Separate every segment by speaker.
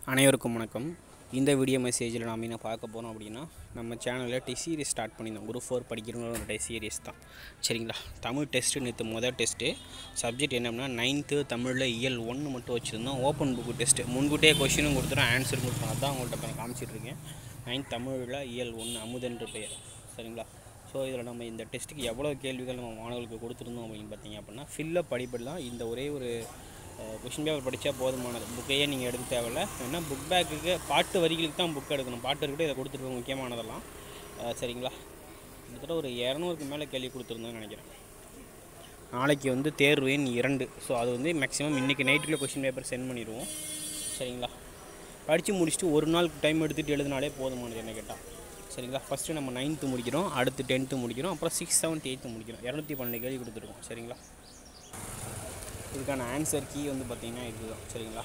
Speaker 1: அனைவருக்கும் வணக்கம். இந்த வீடியோ மெசேஜில் நாம் என்ன பார்க்க போகிறோம் அப்படின்னா, நம்ம சேனலில் டெஸ்ட் சீரிஸ் ஸ்டார்ட் பண்ணியிருந்தோம். குரூப் 4 படிக்கிறவங்களோட டெஸ்ட் சீரிஸ் தான். சரிங்களா? தமிழ் டெஸ்ட்டு நேற்று முதல் டெஸ்ட்டு. சப்ஜெக்ட் என்னன்னா 9th தமிழில் இயல் 1 மட்டும் வச்சுருந்தோம். Open book test. முன்கூட்டியே கொஸ்டினும் கொடுத்துரும், ஆன்சரும் கொடுத்துரும். அதான் உங்கள்கிட்ட இப்போ நான் காமிச்சிட்ருக்கேன். 9th தமிழில் இயல் 1 அமுதென்று பெயர். சரிங்களா? ஸோ இதில் நம்ம இந்த டெஸ்ட்டுக்கு எவ்வளோ கேள்விகள் நம்ம மாணவர்களுக்கு கொடுத்துருந்தோம் அப்படின்னு பார்த்தீங்க அப்படின்னா, ஃபில்லப் படிப்பெல்லாம் இந்த ஒரே ஒரு கொஷின் பேப்பர் படித்தா போதுமானது. புக்கையே நீங்கள் எடுக்க தேவையில்ல. ஏன்னா புக் பேக்குக்கு பாட்டு வரிகளுக்கு தான் புக் எடுக்கணும். பாட்டு வரிக்கிட்ட இதை கொடுத்துருக்கோம் முக்கியமானதெல்லாம். சரிங்களா? கிட்டத்தட்ட ஒரு 200க்கு மேலே கேள்வி கொடுத்துருந்தோன்னு நினைக்கிறேன். நாளைக்கு வந்து தேர்வு எண் 2. ஸோ அது வந்து மேக்ஸிமம் இன்றைக்கி நைட்டுக்குள்ளே கொஷின் பேப்பர் சென்ட் பண்ணிடுவோம். சரிங்களா? படித்து முடிச்சுட்டு ஒரு நாள் டைம் எடுத்துகிட்டு எழுதினாலே போதுமானது என்ன கேட்டால். சரிங்களா? ஃபஸ்ட்டு நம்ம 9th முடிக்கிறோம், அடுத்து 10th முடிக்கிறோம், அப்புறம் 6th 7th 8th முடிக்கிறோம். 212 கேள்வி கொடுத்துருக்கோம். சரிங்களா? இதுக்கான ஆன்சர் கீ வந்து பார்த்திங்கன்னா இதுதான். சரிங்களா?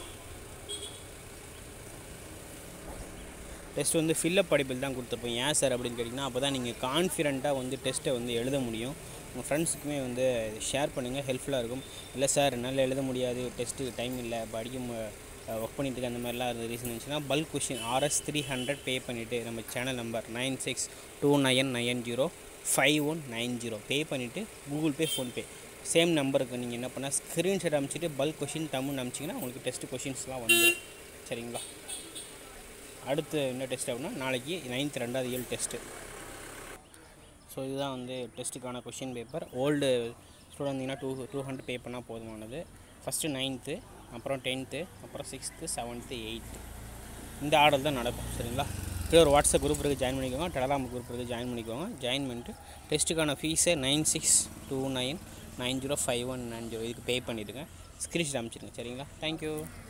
Speaker 1: டெஸ்ட் வந்து ஃபில்லப் படிப்பில் தான் கொடுத்துருப்போம். ஏன் சார் அப்படின்னு கேட்டிங்கன்னா, அப்போ தான் நீங்கள் கான்ஃபிடெண்ட்டாக வந்து டெஸ்ட்டை வந்து எழுத முடியும். உங்கள் ஃப்ரெண்ட்ஸுக்குமே வந்து ஷேர் பண்ணுங்கள், ஹெல்ப்ஃபுல்லாக இருக்கும். இல்லை சார் என்னால் எழுத முடியாது, டெஸ்ட்டுக்கு டைம் இல்லை, படிக்கும் ஒர்க் பண்ணிட்டு இருக்க அந்த மாதிரிலாம் ரீசன் இருந்துச்சுன்னா, பல்க் கொஷின் RS 300 பே பண்ணிவிட்டு நம்ம சேனல் நம்பர் 9629905190 பே பண்ணிவிட்டு கூகுள் பே, ஃபோன்பே சேம் நம்பருக்கு நீங்கள் என்ன பண்ணால் ஸ்க்ரீன்ஷாட் அனுப்பிச்சிட்டு பல்க் கொஷின் தமிழ் அனுப்பிச்சிங்கன்னா உங்களுக்கு டெஸ்ட் கொஷின்ஸ்லாம் வந்துடும். சரிங்களா? அடுத்து என்ன டெஸ்ட் அப்படின்னா, நாளைக்கு 9th 2வது இயல் டெஸ்ட்டு. ஸோ இதுதான் வந்து டெஸ்ட்டுக்கான கொஷின் பேப்பர். ஓல்டு ஸ்டூடெண்ட் இருந்தீங்கன்னா 200 பே பண்ணால் போதுமானது. ஃபஸ்ட்டு 9th, அப்புறம் 10th, அப்புறம் 6th 7th 8th இந்த ஆர்டர் தான் நடக்கும். சரிங்களா? கீழே ஒரு வாட்ஸ்அப் குரூப் இருக்குது, ஜாயின் பண்ணிக்கோங்க. டெலகிராம் குரூப் இருக்குது, ஜாயின் பண்ணிக்கோங்க. ஜாயின் பண்ணிட்டு டெஸ்ட்டுக்கான ஃபீஸை 9629905190 இதுக்கு பே பண்ணிவிடுங்க. ஸ்க்ரீன்ஷாட் அனுப்பிச்சிடுங்க. சரிங்களா? தேங்க்யூ.